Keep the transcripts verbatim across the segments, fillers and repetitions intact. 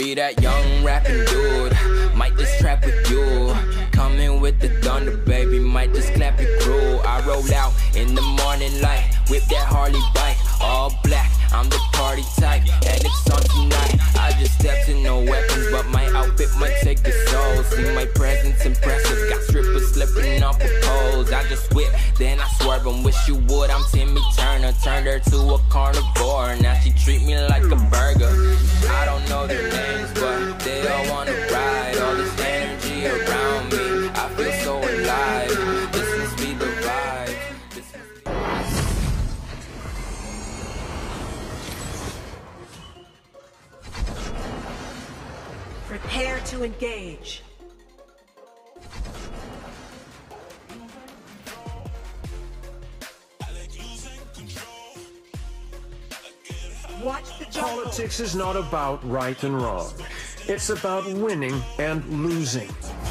be that young rapping dude. Might just trap with you. Coming with the thunder, baby. Might just clap it crew. I roll out in the morning light. Whip that Harley bike. All black. I'm the party type. And it's on tonight. I just stepped in no weapons, but my outfit might take the soul. See my presence impressive. Got strippers slipping off the poles. I just whip, then I swerve and wish you would. I'm Timmy Turner. Turned her to a carnivore. Now she treat me like a burger. I don't know their names, but they all wanna ride. All this energy around me, I feel so alive. This must be the vibe. This must be... Prepare to engage. Watch the jungle. Politics is not about right and wrong. It's about winning and losing.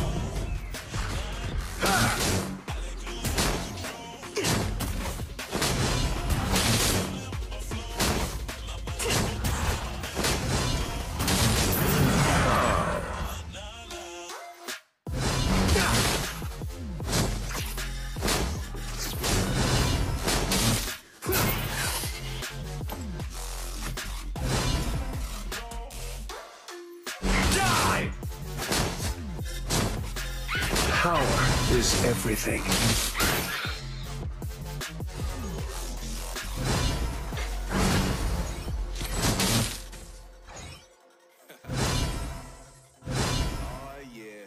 Power is everything. Oh yeah.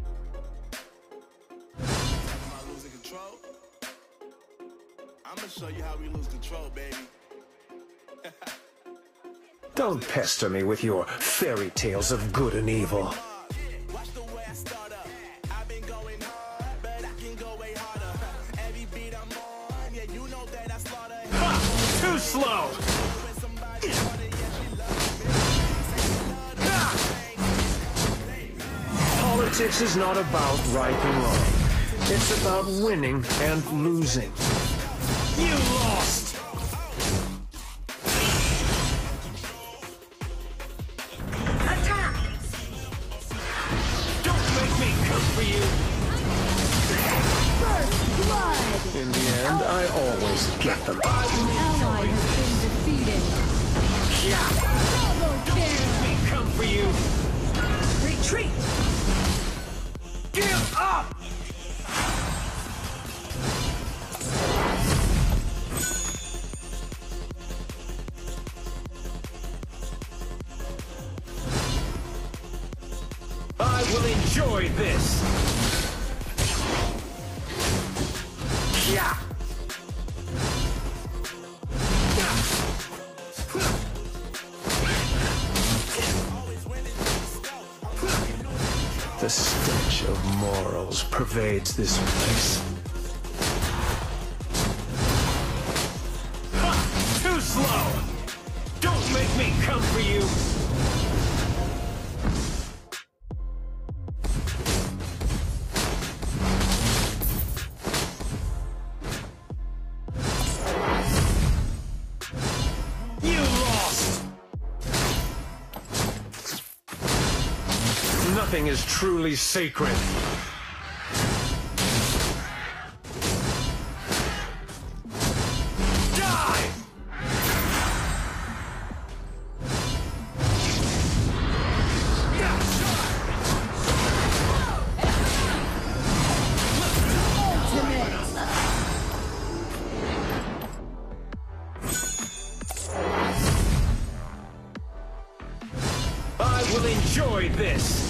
Talking about losing control? I'm gonna show you how we lose control, baby. Don't pester me with your fairy tales of good and evil. Slow. Politics is not about right and wrong. It's about winning and losing. You lost. Attack! Don't make me come for you. First blood. In the end, I always get them. An ally has been defeated. Double kill. Let me come for you. Retreat! Give up! I will enjoy this. Yeah. The stench of morals pervades this place. Ha! Too slow! Don't make me come for you! You lost! Nothing is truly sacred. Die! I will enjoy this!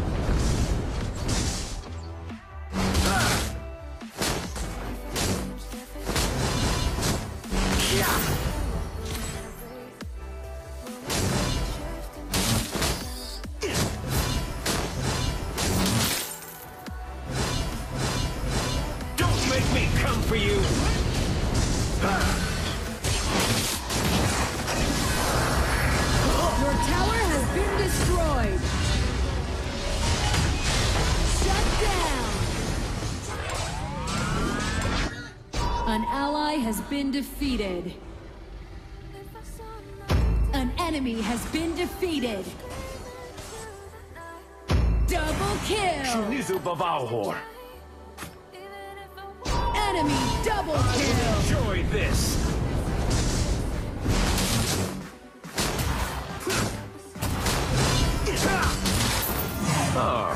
Don't make me come for you! Your tower has been destroyed. Shut down. An ally has been defeated. An enemy has been defeated. Double kill! Valor. Enemy double kill! Enjoy this! Oh.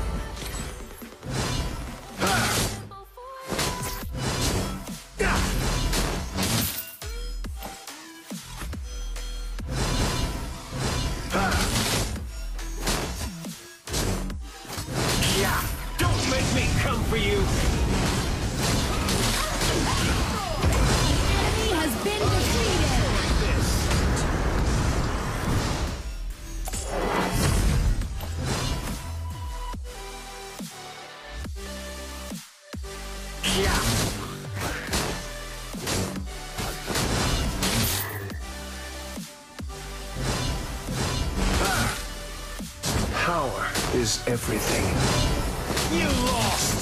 Don't make me come for you! Enemy has been defeated! Power is everything. You lost!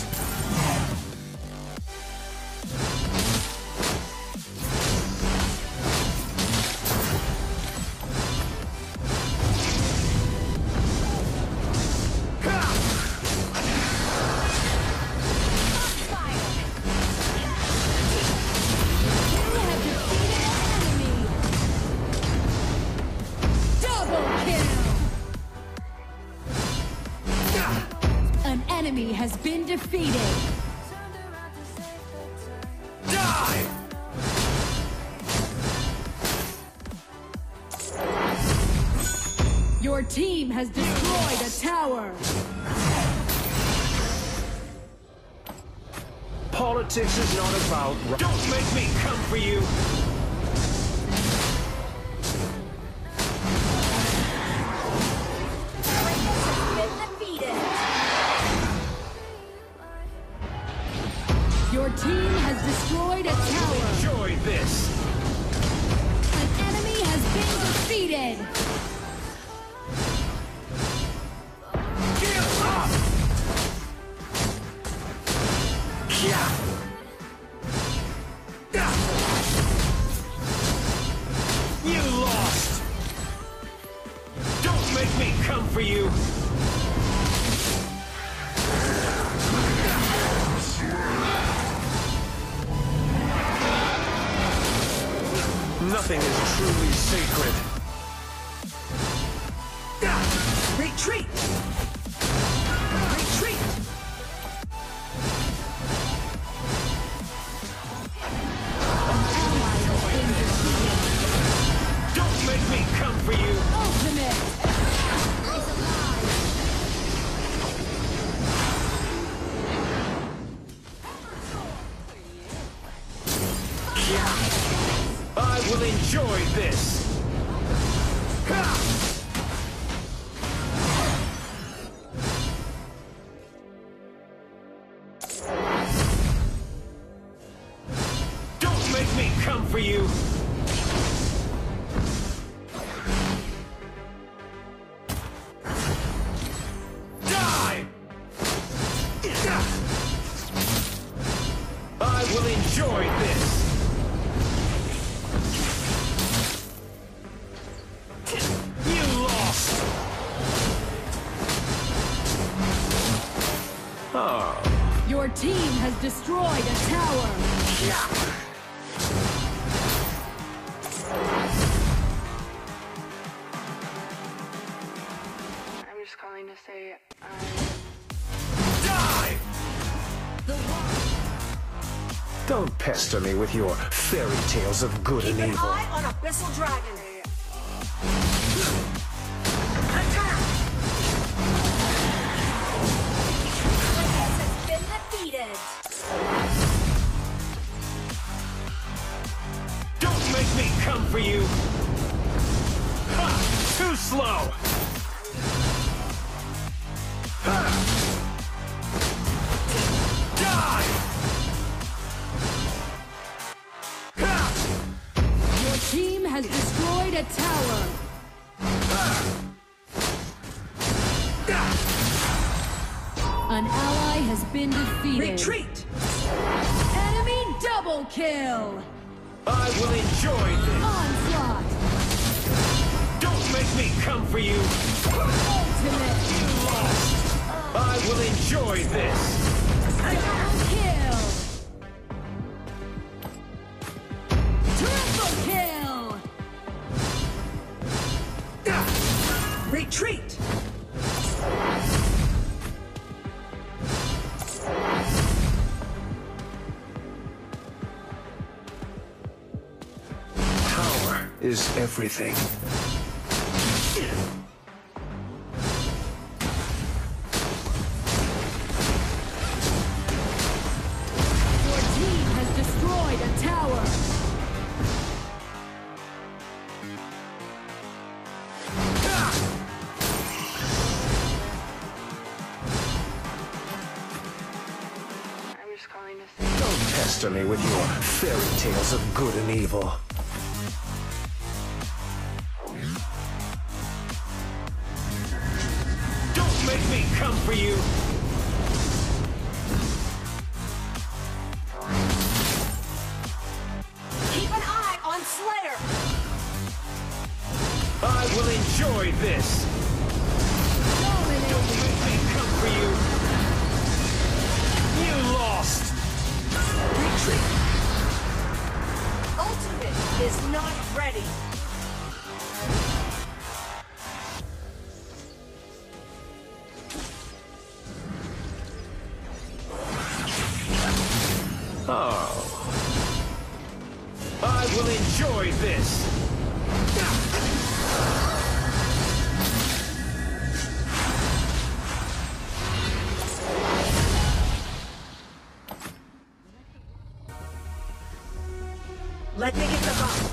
Enemy has been defeated. Die! Your team has destroyed a tower. Politics is not about... Don't make me come for you! Your team has destroyed a tower. Enjoy this! An enemy has been defeated. Give up! You lost! Don't make me come for you! Nothing is truly sacred. Retreat! Retreat! Don't make me come for you! Ultimate! I will enjoy this! Don't make me come for you! Die! I will enjoy this! Your team has destroyed a tower. I'm just calling to say I... Die! Don't pester me with your fairy tales of good Keep and an evil. eye on Abyssal Dragon. Attack! Has been defeated. Don't make me come for you! Ha! Too slow! Ha! Die! Ha! Your team has destroyed a tower. An ally has been defeated. Retreat! Enemy double kill. I will enjoy this! Onslaught. Don't make me come for you! Ultimate. You lost! I will enjoy this! Double kill! Triple kill! Retreat! Power is everything. Your team has destroyed a tower! I'm just calling to say. Don't pester me with your fairy tales of good and evil. Don't make me come for you! Keep an eye on Slayer! I will enjoy this! Don't make me come for you! You lost! Retreat! Ultimate is not ready! Oh, I will enjoy this! Let me get the bump!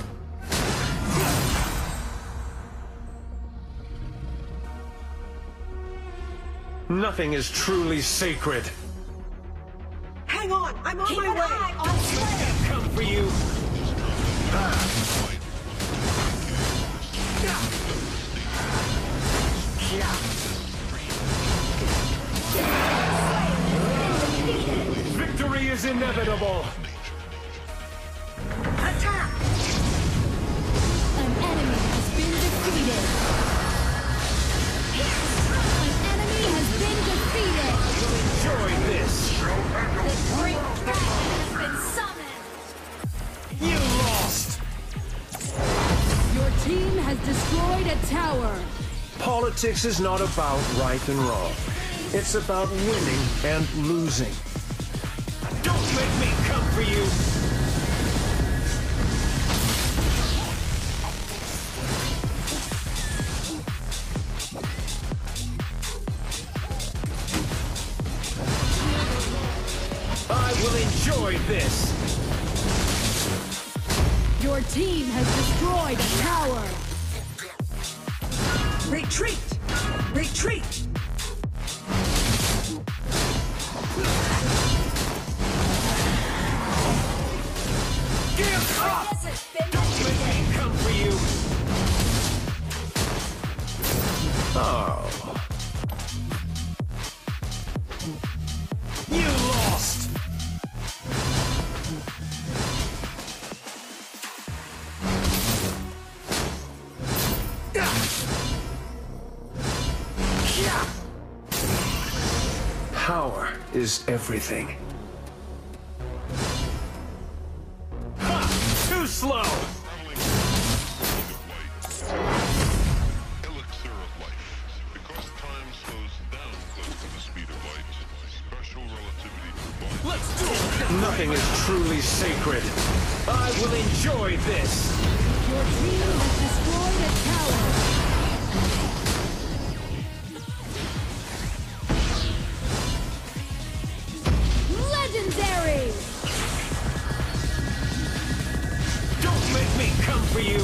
nothing is truly sacred. Hang on! I'm on Keep my an way! eye on Slayer! Come for you! Victory is inevitable! Attack! An enemy has been defeated. An enemy has been defeated. Enjoy this! The great dragon has been summoned! You lost! Your team has destroyed a tower. Politics is not about right and wrong. It's about winning and losing. Don't make me come for you! I will enjoy this! Your team has destroyed a tower. Retreat! Retreat! Give up! This has been Don't make me come for you! Oh, You lost! power is everything. Ha! Too slow! Elixir of life. Because time slows down close to the speed of light, special relativity provides. Let's do it! Nothing is truly sacred. I will enjoy this! Your team has destroyed a tower. Legendary! Don't make me come for you!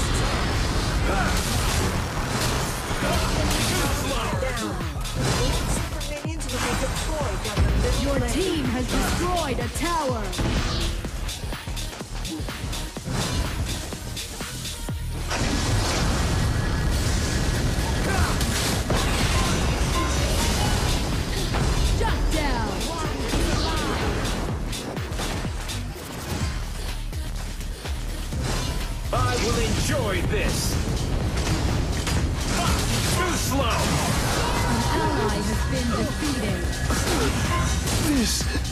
Super minions will be deployed down the middle Your lane. team has destroyed a tower. Shut down. I will enjoy this! Ha! Too slow! An ally has been defeated. This